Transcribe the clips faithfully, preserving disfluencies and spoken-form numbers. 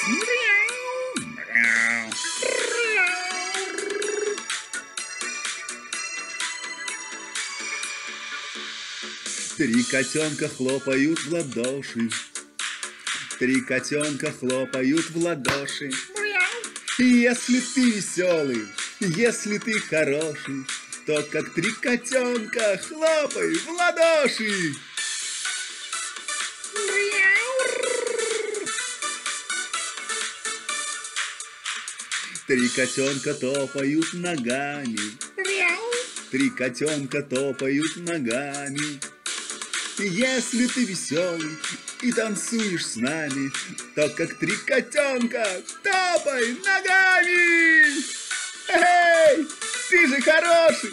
Три котенка хлопают в ладоши. Три котенка хлопают в ладоши. Если ты веселый, если ты хороший, то как три котенка хлопай в ладоши. Три котенка топают ногами. Три котенка топают ногами. Если ты веселый и танцуешь с нами, то как три котенка топай ногами. Эй, ты же хороший.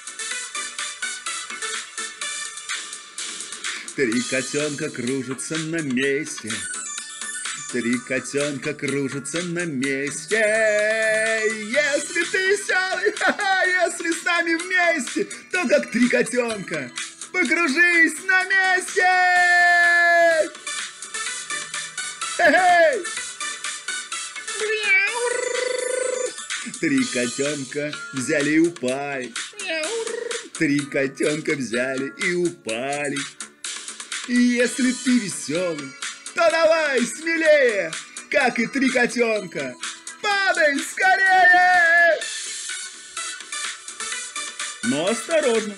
Три котенка кружатся на месте. Три котенка кружатся на месте. Если ты веселый, ха-ха, если с нами вместе, то как три котенка покружись на месте. Эй! Три котенка взяли и упали. Три котенка взяли и упали. И если ты веселый, то давай смелее, как и три котенка, падай скорее. Но осторожно.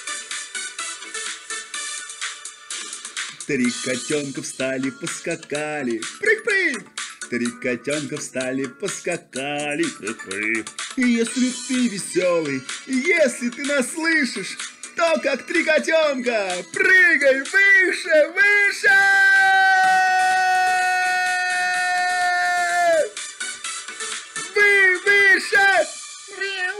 Три котенка встали, поскакали, прыг-прыг. Три котенка встали, поскакали, прыг-прыг. И если ты веселый, если ты нас слышишь, то как три котенка прыгай выше, выше. Вы выше.